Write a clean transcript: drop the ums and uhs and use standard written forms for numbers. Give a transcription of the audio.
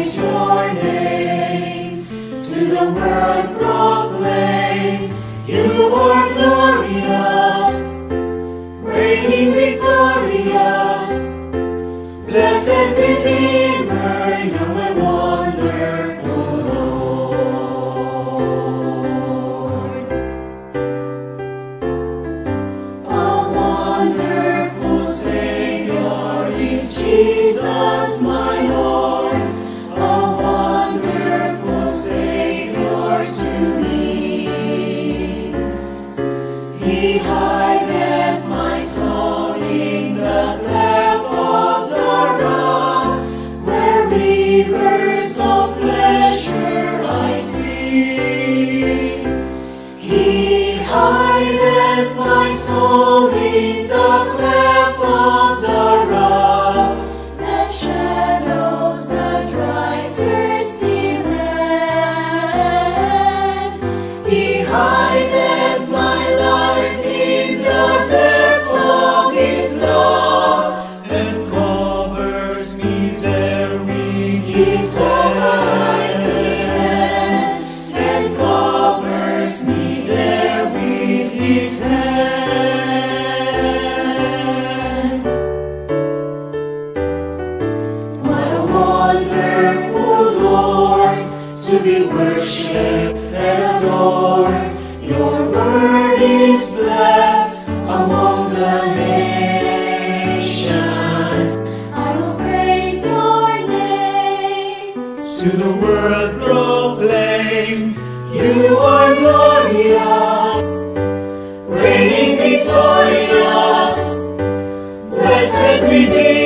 praise your name. To the world proclaim, you are glorious, reigning victorious. Blessed Redeemer, you're my wonderful Lord. A wonderful Savior is Jesus, my Lord. A wonderful Savior to me. He hideth my soul in the cleft of the rock, where rivers of pleasure I see. He hideth my soul in the cleft of the rock, that shadows the dry, thirsty land. He hideth my life in the depths of His love, and covers me there with His mighty hand, and covers me there with His hand. What a wonderful Lord, to be worshipped and adored. Your word is blessed among the nations. I will praise your name. To the world proclaim, you are glorious, reigning victorious. Blessed Redeemer,